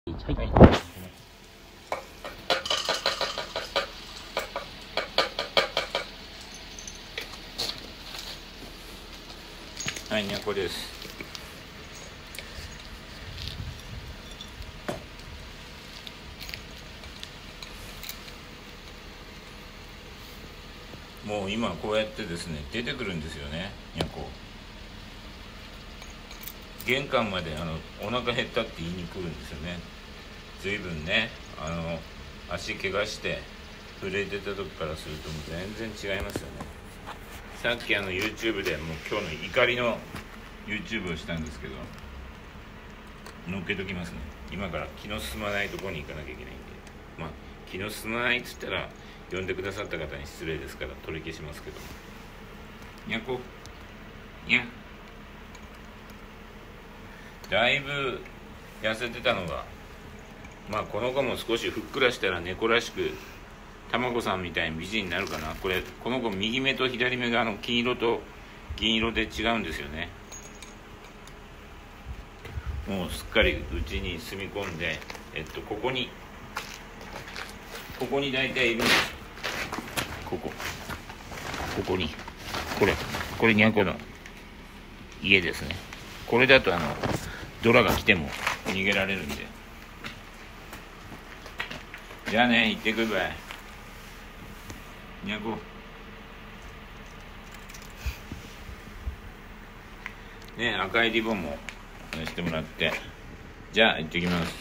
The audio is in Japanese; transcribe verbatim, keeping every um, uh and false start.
はい。はい、にゃこです。もう今こうやってですね、出てくるんですよね、にゃこ。玄関まであのお腹減ったって言いに来るんですよね。随分ね、あの足怪我して震えてた時からするともう全然違いますよね。さっきあの YouTube でもう今日の怒りの YouTube をしたんですけど、乗っけときますね。今から気の進まないところに行かなきゃいけないんで、まあ気の進まないっつったら呼んでくださった方に失礼ですから取り消しますけど。にゃこにゃだいぶ痩せてたのが、まあこの子も少しふっくらしたら猫らしくたまこさんみたいに美人になるかな。これこの子右目と左目があの金色と銀色で違うんですよね。もうすっかりうちに住み込んで、えっとここにここに大体いるんですよ。ここここにこれこれにゃこの家ですね。これだとあのドラが来ても逃げられるんで。じゃあね、行ってくるばい。にゃこね、赤いリボンもしてもらって、じゃあ行ってきます。